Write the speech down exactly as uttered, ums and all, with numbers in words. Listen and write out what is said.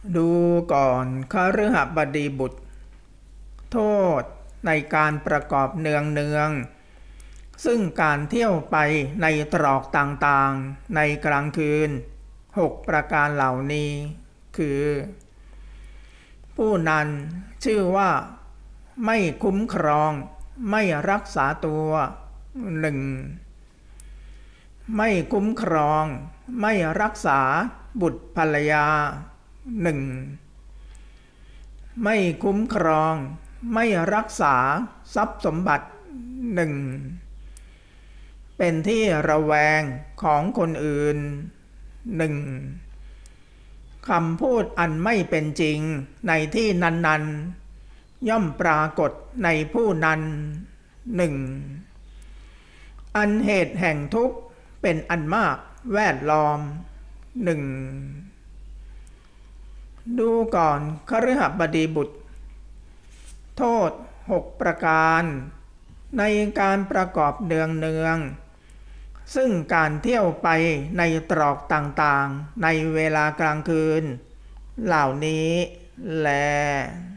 ดูก่อนคฤหบดีบุตรโทษในการประกอบเนืองเนืองซึ่งการเที่ยวไปในตรอกต่างๆในกลางคืนหกประการเหล่านี้คือผู้นั้นชื่อว่าไม่คุ้มครองไม่รักษาตัวหนึ่งไม่คุ้มครองไม่รักษาบุตรภรรยาหนึ่งไม่คุ้มครองไม่รักษาทรัพย์สมบัติหนึ่งเป็นที่ระแวงของคนอื่นหนึ่งคำพูดอันไม่เป็นจริงในที่นั้นๆย่อมปรากฏในผู้นั้นหนึ่งอันเหตุแห่งทุกข์เป็นอันมากแวดล้อมหนึ่งดูก่อนคฤหบดีบุตรโทษหกประการในการประกอบเนืองเนืองซึ่งการเที่ยวไปในตรอกต่างๆในเวลากลางคืนเหล่านี้แล